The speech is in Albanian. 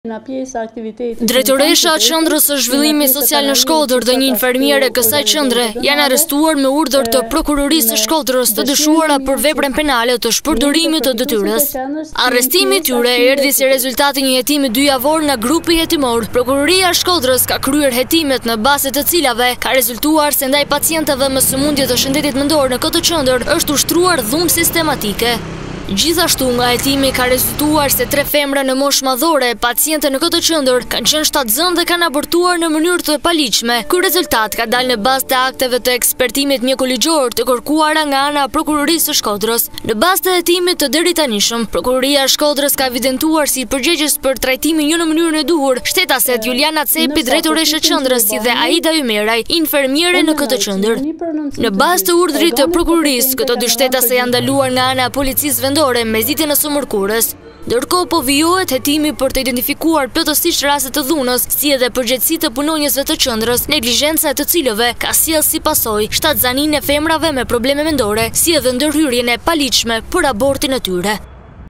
Drejtoresha e Qendrës së Zhvillimit Social në Shkodër dhe një infermiere e kësaj qendre janë arrestuar me urdhër të prokurorisë së Shkodrës të dyshuara për veprën penale të shpërdorimit të detyrës. Arrestimi i tyre erdhi si rezultat i një hetimi 2 javor nga grupi hetimor. Prokuroria e Shkodrës ka kryer hetimet në bazë të cilave ka rezultuar se ndaj pacientëve me sëmundje të shëndetit mendor në këtë qendër është ushtruar dhunë sistematike. Gjithashtu nga hetimi ka rezultuar se 3 femra në moshë madhore, paciente në këtë qendër, kanë qenë shtatzënë dhe kanë abortuar në mënyrë të paligjshme. Ky rezultat ka dalë në bazë të akteve të ekspertimit mjekoligjor të kërkuara nga ana e prokurorisë së Shkodrës. Në bazë të hetimit të deritanishëm, prokuroria e Shkodrës ka evidentuar si përgjegjës për trajtimin jo në mënyrën e duhur shtetaset Juliana Cepi, drejtoreshe e qendrës, si dhe Aida Ymeraj, infermiere në këtë qendër. Në bazë të urdhrit të prokurorisë, këto 2 shtetase janë ndaluar nga ana e policisë vendore me zitjen e së mërkurës. Ndërkohë po vijohet hetimi për të identifikuar plotësisht raste të dhunës, si edhe përgjegjësitë të punonjësve të qendrës, neglizhenca e të cilëve ka sjellë si pasojë shtatzaninë e femrave me probleme mendore, si edhe ndërhyrjen e paligjshme për abortin e tyre.